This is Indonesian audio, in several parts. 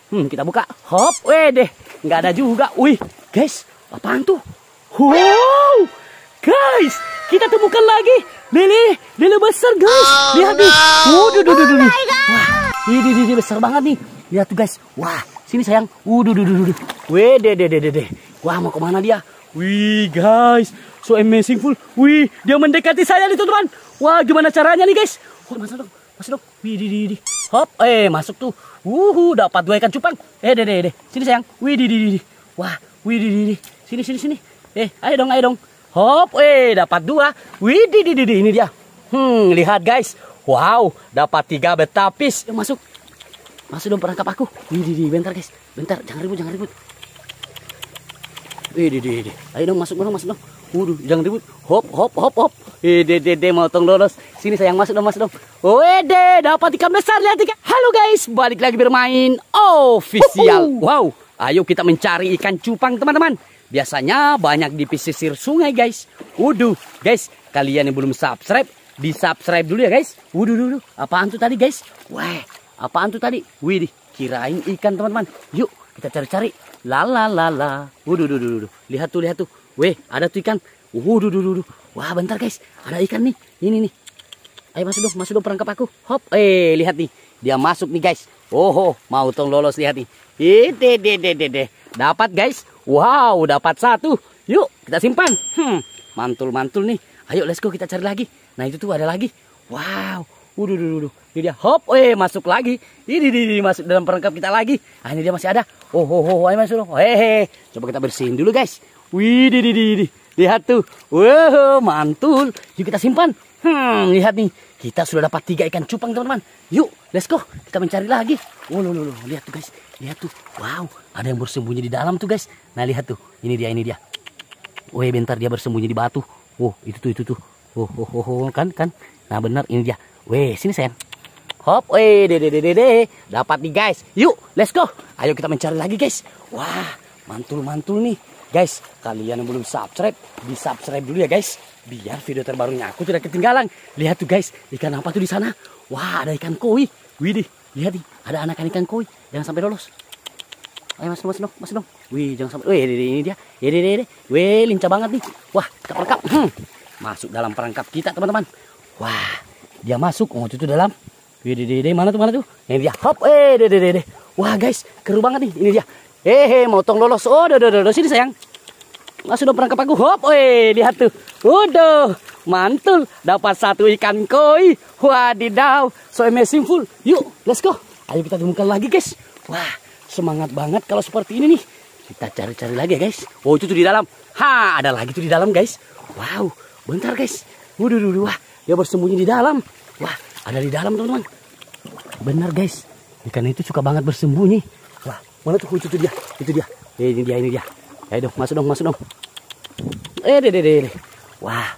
Kita buka. Hop, deh. Nggak ada juga. Wih, guys, apaan tuh? Wow, guys, kita temukan lagi lele besar, guys. Lihat nih. Wah, ini besar banget nih. Lihat tuh, guys. Wah, sini sayang. Wih, deh. Wah, mau kemana dia? Wih, guys, so amazing full. Wih, dia mendekati saya nih, teman-teman. Wah, gimana caranya nih, guys? Wah, masuk dong. Wih, hop, masuk tuh. Dapat 2 ikan cupang. Deh. Sini sayang. Wih, wah, wih, sini. Ayo dong. Hop, dapat 2. Wih, ini dia. Lihat guys. Wow, dapat 3 betapis. Yuk, masuk dong perangkap aku. Wih, bentar guys. Bentar, jangan ribut. Wih, ayo dong, masuk dong. Jangan ribut. Hop. Motong lolos. Sini sayang, masuk dong. Dapat ikan besar, lihat ikan. Halo guys, balik lagi bermain official. Wow, ayo kita mencari ikan cupang, teman-teman. Biasanya banyak di pesisir sungai, guys. Guys, kalian yang belum subscribe, di-subscribe dulu ya, guys. Dulu. Apaan tuh tadi, guys? Wah, apaan tuh tadi? Wih, kirain ikan, teman-teman. Yuk, kita cari-cari. Lala. Lihat tuh. Weh, ada tuh ikan. Wah, bentar, guys. Ada ikan nih. Ini nih. Ayo masuk dong perangkap aku. Hop, lihat nih. Dia masuk nih, guys. Mau tong lolos, lihat nih. Deh. Dapat, guys. Wow, dapat 1. Yuk, kita simpan. Mantul nih. Ayo, let's go, kita cari lagi. Nah, itu tuh ada lagi. Wow. Ini dia. Hop, masuk lagi. Ini masuk dalam perangkap kita lagi. Ini dia masih ada. Ayo masuk dong. Coba kita bersihin dulu, guys. Wih, lihat tuh. Wow, mantul. Yuk kita simpan. Lihat nih. Kita sudah dapat 3 ikan cupang, teman-teman. Yuk, let's go. Kita mencari lagi. Lihat tuh, guys. Lihat tuh. Wow, ada yang bersembunyi di dalam tuh, guys. Nah, lihat tuh. Ini dia. Bentar, dia bersembunyi di batu. Itu tuh. Kan. Nah, benar, ini dia. Sini sayang. Hop, deh. Dapat nih, guys. Yuk, let's go. Ayo kita mencari lagi, guys. Wah, mantul nih. Guys, kalian yang belum subscribe, di-subscribe dulu ya, guys. Biar video terbarunya aku tidak ketinggalan. Lihat tuh, guys, ikan apa tuh di sana? Wah, ada ikan koi. Wih, lihat nih, ada anakan ikan koi. Jangan sampai lolos. Ayo masuk dong. Wih, jangan sampai. Ini dia. Wih, lincah banget nih. Wah, kita perangkap. Masuk dalam perangkap kita, teman-teman. Wah, dia masuk. Itu dalam. Wih, mana tuh? Ini dia. Hop, deh. Wah, guys, keru banget nih. Ini dia. Motong lolos. Sini sayang. Masuk dong perangkap aku. Hop, lihat tuh. Mantul. Dapat 1 ikan koi. Wadidaw, so amazing full. Yuk, let's go. Ayo kita temukan lagi, guys. Wah, semangat banget kalau seperti ini nih. Kita cari-cari lagi ya, guys. Itu tuh di dalam. Ada lagi tuh di dalam, guys. Wow, bentar, guys. Wah, dia bersembunyi di dalam. Wah, ada di dalam, teman-teman. Benar, guys. Ikan itu suka banget bersembunyi. Wah, mana tuh? Itu dia. Ini dia. Ayo dong, masuk dong. Deh. Wah,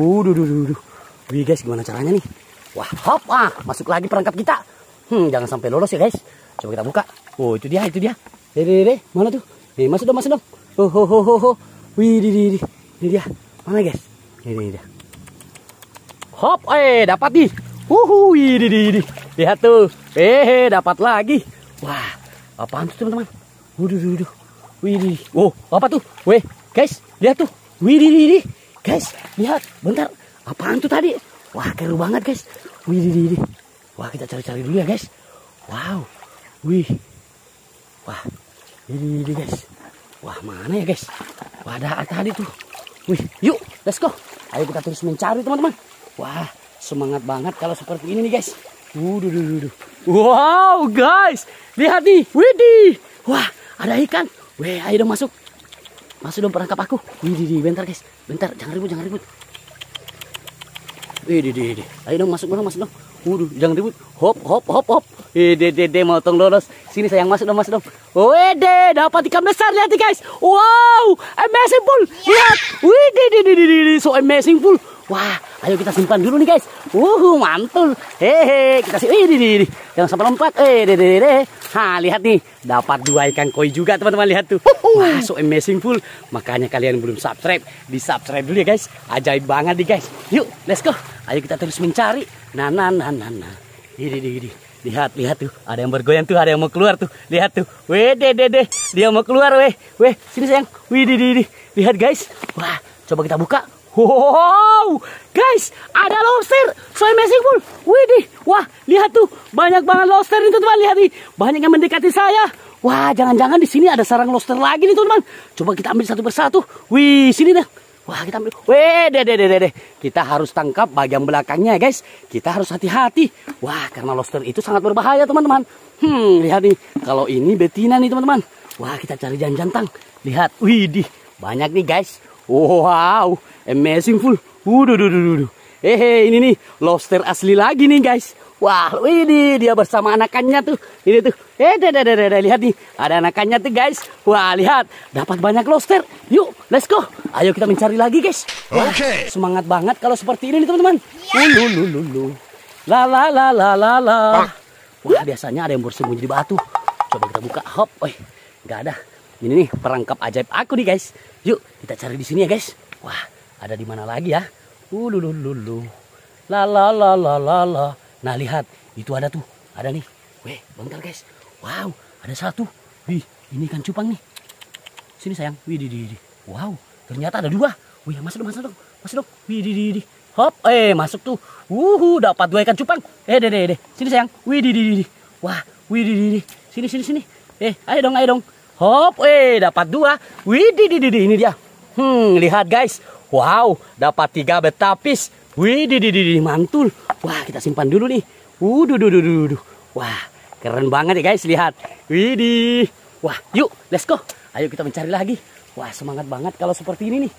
Wih, guys, gimana caranya nih? Wah, hop, masuk lagi perangkap kita. Jangan sampai lolos ya, guys. Coba kita buka. Itu dia. Deh. Mana tuh? Masuk dong. Wih, ini dia. Mana, guys? Ini dia. Hop, dapat nih. Wih, lihat tuh. Dapat lagi. Wah, apaan tuh, teman-teman? Wih, apa tuh? Guys, lihat tuh. Wih, guys, lihat. Bentar, apaan tuh tadi? Wah, keru banget, guys. Wih. Wah, kita cari-cari dulu ya, guys. Wow. Wih. Wah, ini guys. Wah, mana ya, guys? Wah, ada tadi tuh. Wih, yuk, let's go. Ayo kita terus mencari, teman-teman. Wah, semangat banget kalau seperti ini nih, guys. Wow, guys. Lihat nih. Widih. Wah, ada ikan. Ayo dong masuk. Masuk dong perangkap aku. Bentar, guys. Bentar, jangan ribut. Ayo dong masuk dong. Jangan ribut. Hop. Deh, motong lolos. Sini sayang, masuk dong. Dapat ikan besar, lihat nih, guys. Wow, amazing full. Lihat. So amazing full. Wah, ayo kita simpan dulu nih, guys. Mantul. Kita simpan. Jangan sampai lompat. Deh. Lihat nih, dapat 2 ikan koi juga, teman-teman. Lihat tuh. Wah, so amazing full. Makanya kalian belum subscribe, di-subscribe dulu ya, guys. Ajaib banget nih, guys. Yuk, let's go. Ayo kita terus mencari. Nah. Ini. Lihat, lihat tuh. Ada yang bergoyang tuh, ada yang mau keluar tuh. Lihat tuh. Weh, deh. Dia mau keluar, weh. Weh, sini sayang. Wih, di. Lihat guys. Wah, coba kita buka. Wow, guys, ada lobster. So amazing full. Wih, deh. Wah, lihat tuh. Banyak banget lobster ini teman-teman. Lihat nih. Banyak yang mendekati saya. Wah, jangan-jangan di sini ada sarang lobster lagi nih teman-teman. Coba kita ambil satu persatu. Wih, sini dah. Wah, kita ambil. Weh, deh. Kita harus tangkap bagian belakangnya, guys. Kita harus hati-hati. Wah, karena lobster itu sangat berbahaya, teman-teman. Lihat nih. Kalau ini betina nih, teman-teman. Wah, kita cari jantan. Lihat. Wih, banyak nih, guys. Wow, amazing full. Duh. Ini nih lobster asli lagi nih, guys. Wah, ini dia bersama anakannya tuh. Ini tuh. Deh. Lihat nih. Ada anakannya tuh, guys. Wah, lihat. Dapat banyak lobster. Yuk, let's go. Ayo kita mencari lagi, guys. Oke. Semangat banget kalau seperti ini nih, teman-teman. La. Wah, biasanya ada yang bersembunyi di batu. Coba kita buka. Hop. Nggak ada. Ini nih perangkap ajaib aku nih, guys. Yuk, kita cari di sini ya, guys. Wah, ada di mana lagi ya? La. Nah, lihat, itu ada tuh. Ada nih. Weh, bentar guys. Wow, ada satu. Wih, ini ikan cupang nih. Sini sayang. Wih, di. Wow, ternyata ada dua. Wih, masuk dong. Wih, di. Hop, masuk tuh. Dapat dua ikan cupang. Deh. Sini sayang. Wih, di. Wah, wih, di. Sini. Ayo dong. Hop, dapat dua. Wih, di. Ini dia. Lihat guys. Wow, dapat 3 betapis. Wih, di. Mantul. Wah, kita simpan dulu nih. Duh. Wah, keren banget ya guys, lihat. Widih. Wah, yuk, let's go. Ayo kita mencari lagi. Wah, semangat banget kalau seperti ini nih.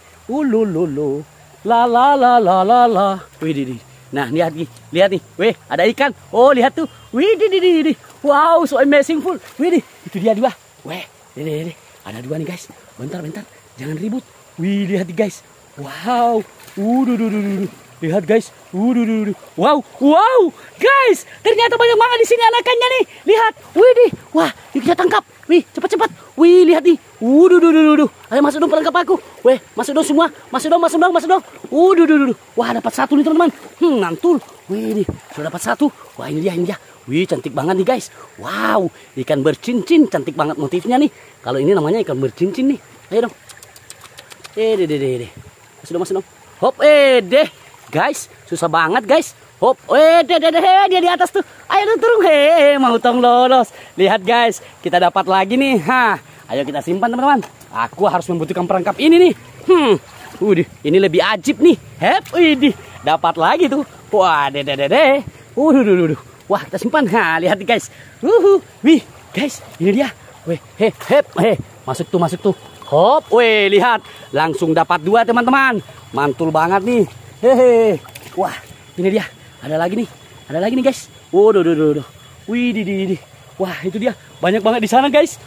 La. Widih. Nah, lihat nih. Weh, ada ikan. Oh, lihat tuh. Widih. Wow, so amazing full. Widih, itu dia dua. Weh, deh. Ada dua nih guys. Bentar. Jangan ribut. Wih, lihat nih guys. Wow. Duh. Lihat guys. Wow. Guys, ternyata banyak banget di sini anakannya nih. Lihat. Widih. Wah, yuk kita tangkap. Wih, cepat. Wih, lihat nih. Duh. Ayo masuk dong perangkap aku. Weh, masuk dong semua. Masuk dong. Duh. Wah, dapat satu nih teman-teman. Mantul. Wih, sudah dapat satu. Wah, ini dia. Wih, cantik banget nih guys. Wow, ikan bercincin. Cantik banget motifnya nih. Kalau ini namanya ikan bercincin nih. Ayo dong. Deh. Masuk dong. Hop, deh. Guys, susah banget guys. Hop, deh, dia di atas tuh. Ayo turun, mau tong lolos. Lihat guys, kita dapat lagi nih. Ayo kita simpan teman-teman. Aku harus membutuhkan perangkap ini nih. Ini lebih ajib nih. Dapat lagi tuh. Wah, deh. Wah, kita simpan. Lihat nih guys. Wih, guys, ini dia. Masuk tuh. Hop, lihat. Langsung dapat 2 teman-teman. Mantul banget nih. Wah, ini dia. Ada lagi nih guys. Duh. Wih, di. Wah, itu dia. Banyak banget di sana guys.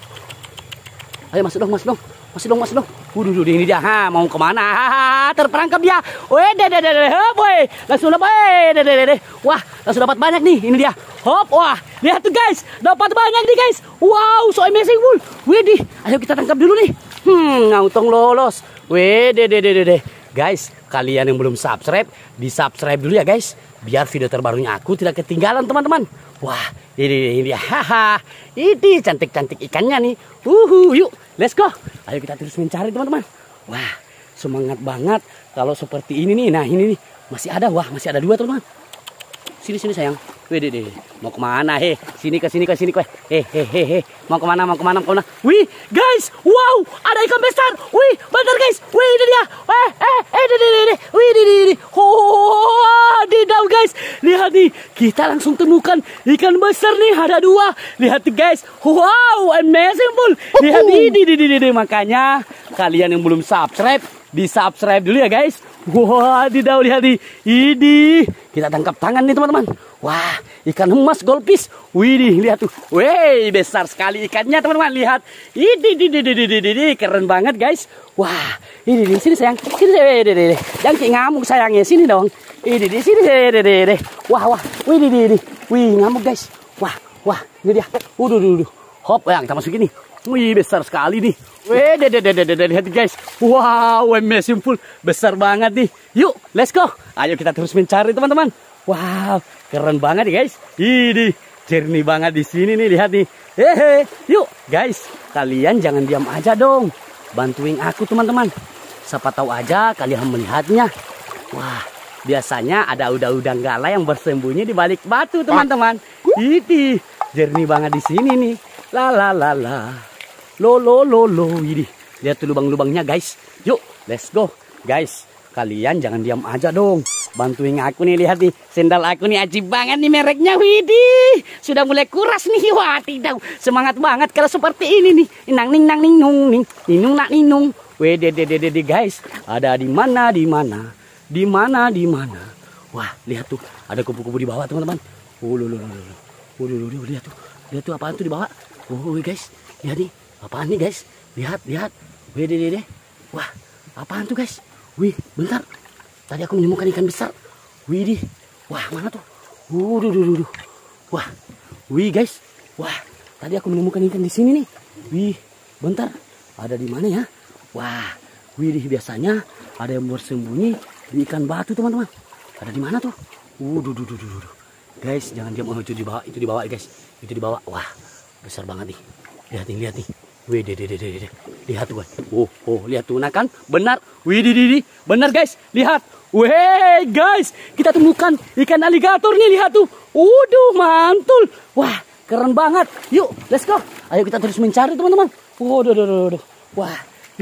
Ayo masuk dong. Duh, ini dia. Mau kemana? Terperangkap dia. Deh. Langsung dapat. Deh. Wah, langsung dapat banyak nih. Ini dia. Hop, wah. Lihat tuh guys. Dapat banyak nih guys. Wow, so amazing full. Widih. Ayo kita tangkap dulu nih. Ngautong lolos. Deh. Guys, kalian yang belum subscribe, di-subscribe dulu ya guys. Biar video terbarunya aku tidak ketinggalan teman-teman. Wah, ini dia. Ini cantik-cantik ikannya nih. Yuk, let's go. Ayo kita terus mencari teman-teman. Wah, semangat banget kalau seperti ini nih. Nah, ini nih masih ada. Wah, masih ada 2 teman-teman. Sini sayang. Deh. Mau kemana? Sini ke. Mau kemana? Wih, guys. Wow, ada ikan besar. Wih, bentar guys. Wih, ini dia. Deh. Wih, di. Didau guys. Lihat nih, kita langsung temukan ikan besar nih. Ada 2. Lihat nih guys. Wow, amazing full. Lihat ini. Makanya kalian yang belum subscribe, di-subscribe dulu ya guys. Wah, didau, lihat nih. Ini kita tangkap tangan nih teman-teman. Wah, ikan emas goldfish. Wih, lihat tuh. Wih, besar sekali ikannya teman-teman. Lihat. Ini keren banget guys. Wah, ini sini sayang. Sini deh. Jangan kayak ngamuk sayangnya. Sini dong. Ini di sini deh. Wah. Wih, wih, ngamuk guys. Wah, ini dia. Duh. Hop, ya kita masukin nih. Wih, besar sekali nih. Wih, deh. Lihat guys. Wow, amazing full. Besar banget nih. Yuk, let's go. Ayo kita terus mencari teman-teman. Wow, keren banget ya guys. Ini jernih banget di sini nih, lihat nih. Hehe, yuk guys, kalian jangan diam aja dong. Bantuin aku teman-teman. Siapa tahu aja kalian melihatnya. Wah, biasanya ada udang-udang gala yang bersembunyi di balik batu teman-teman. Ini jernih banget di sini nih. La la la la. Lo lo lo lo. Ini lihat tuh lubang-lubangnya guys. Yuk, let's go. Guys, kalian jangan diam aja dong. Bantuin aku nih, lihat nih. Sendal aku nih ajib banget nih mereknya. Widih, sudah mulai kuras nih. Wah, tidak. Semangat banget kalau seperti ini nih. Nang ning nang ning nung ning. Ninung nak ninung. Wede guys. Ada di mana? Di mana? Di mana? Di mana? Wah, lihat tuh. Ada kupu-kupu di bawah, teman-teman. Lihat tuh. Lihat tuh apaan tuh di bawah. Oh, guys. Lihat nih. Apaan nih, guys? Lihat. Wede. Wah, apaan tuh, guys? Wih, bentar. Tadi aku menemukan ikan besar. Widih. Wah, mana tuh? Wah. Wih, guys. Wah, tadi aku menemukan ikan di sini nih. Wih, bentar. Ada di mana ya? Wah. Widih, biasanya ada yang bersembunyi di ikan batu, teman-teman. Ada di mana tuh? Guys, jangan diam. Oh, itu di bawah, guys. Itu di bawah. Wah, besar banget nih. Lihat nih. Wih, lihat tuh, guys. Oh, lihat tuh, nah kan? Benar. Wih, benar, guys. Lihat. Wih, guys, kita temukan ikan aligator nih, lihat tuh. Mantul. Wah, keren banget. Yuk, let's go. Ayo kita terus mencari, teman-teman. Wah,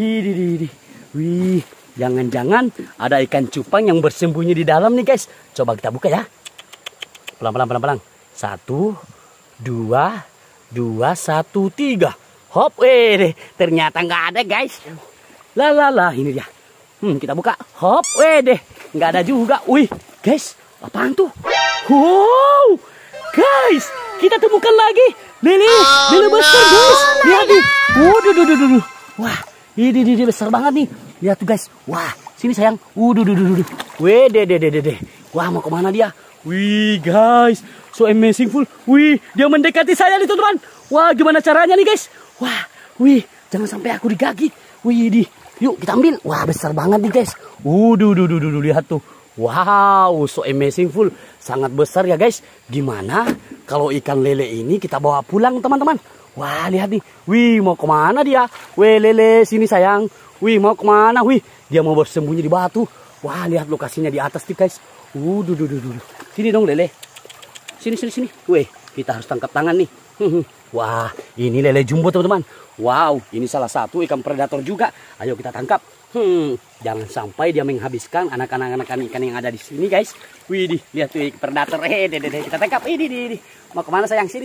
wih, jangan-jangan ada ikan cupang yang bersembunyi di dalam nih, guys. Coba kita buka ya. Pelan-pelan. 1, 2, 1, 3. Hop, ternyata nggak ada, guys. Lah, ini dia. Kita buka. Hop, nggak ada juga. Wih, guys, apaan tuh? Wow, guys, kita temukan lagi lele besar, guys. Lihat nih. Wah, ini besar banget nih. Lihat tuh, guys. Wah, sini sayang. Wah, mau kemana dia? Wih, guys, so amazing full. Wih, dia mendekati saya nih, teman-teman. Wah, gimana caranya nih, guys? Wah, wih, jangan sampai aku digigit. Wih, yuk kita ambil. Wah, besar banget nih, guys. Lihat tuh. Wow, so amazing full. Sangat besar ya, guys. Gimana kalau ikan lele ini kita bawa pulang, teman-teman? Wah, lihat nih. Wih, mau kemana dia? Wih, lele, sini sayang. Wih, mau kemana? Wih, dia mau bersembunyi di batu. Wah, lihat lokasinya di atas nih, guys. Sini dong, lele. Sini. Wih, kita harus tangkap tangan nih. Wah, ini lele jumbo, teman-teman. Wow, ini salah satu ikan predator juga. Ayo kita tangkap. Jangan sampai dia menghabiskan anak-anak ikan yang ada di sini, guys. Wih, lihat tuh predator. Kita tangkap. Ini. Mau kemana sayang? Sini.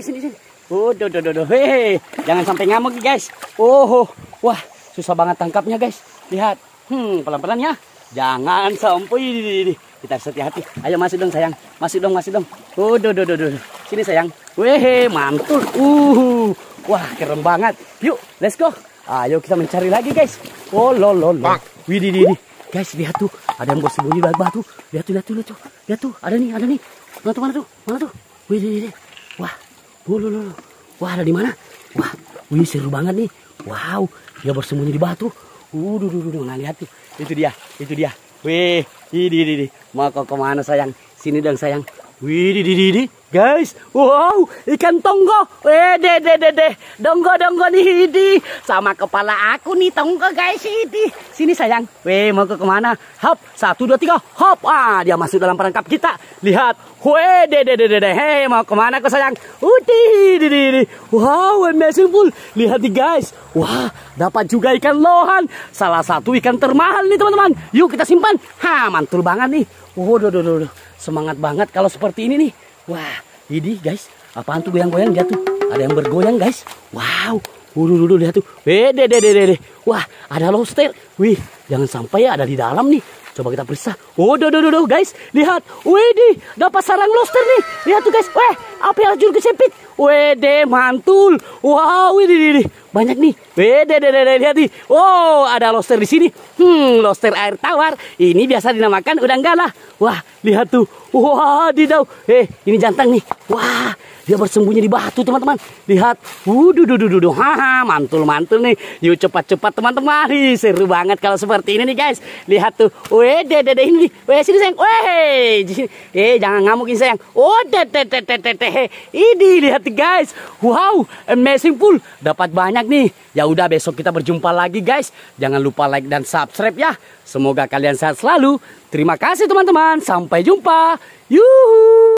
Jangan sampai ngamuk, guys. Wah, susah banget tangkapnya, guys. Lihat. Pelan-pelan ya. Jangan sampai. Kita harus hati-hati. Ayo masuk dong, sayang. Masuk dong. Sini sayang. Wih, mantul. Wah, keren banget. Yuk, let's go. Ayo kita mencari lagi, guys. Wih, guys, lihat tuh. Ada yang bersembunyi di batu. Lihat tuh. Ada nih. Mana tuh? Wih, wah. Wah, ada di mana? Wah, wih, seru banget nih. Wow, dia bersembunyi di batu. Nah, lihat tuh. Itu dia. Wih, ini. Mau kemana sayang? Sini dong sayang. Wih, guys. Wow, ikan tonggo. Donggo nih, sama kepala aku nih tonggo, guys. Sini sayang. Wih, mau kemana? Hop, 1, 2, 3. Hop. Dia masuk dalam perangkap kita. Lihat. Wih, hei, mau kemana kau sayang? Wow, amazing full. Lihat nih, guys. Wah, dapat juga ikan lohan. Salah satu ikan termahal nih, teman-teman. Yuk kita simpan. Mantul banget nih. Semangat banget kalau seperti ini nih. Wah, ini guys, apaan tuh goyang-goyang dia tuh? Ada yang bergoyang, guys. Wow. Lihat tuh. Wah, ada lobster. Wih, jangan sampai ya ada di dalam nih. Coba kita periksa. Guys, lihat. Wih, dapat sarang lobster nih. Lihat tuh, guys. Apa yang juru kesempit? Mantul. Wow, ini. Banyak nih. Lihat nih. Oh, ada lobster di sini. Lobster air tawar. Ini biasa dinamakan udang galah. Wah, lihat tuh. Wah, didau. Ini jantan nih. Wah, Dia bersembunyi di batu, teman-teman. Lihat. Haha, mantul nih. Yuk cepat-cepat teman-teman. Seru banget kalau seperti ini nih, guys. Lihat tuh. Weh, dede ini nih. Weh, sini sayang. Weh. Jangan ngamukin sayang. Oh, dede. Ini lihat guys. Wow, amazing pool. Dapat banyak nih. Ya udah, besok kita berjumpa lagi, guys. Jangan lupa like dan subscribe ya. Semoga kalian sehat selalu. Terima kasih teman-teman. Sampai jumpa. Yuhu.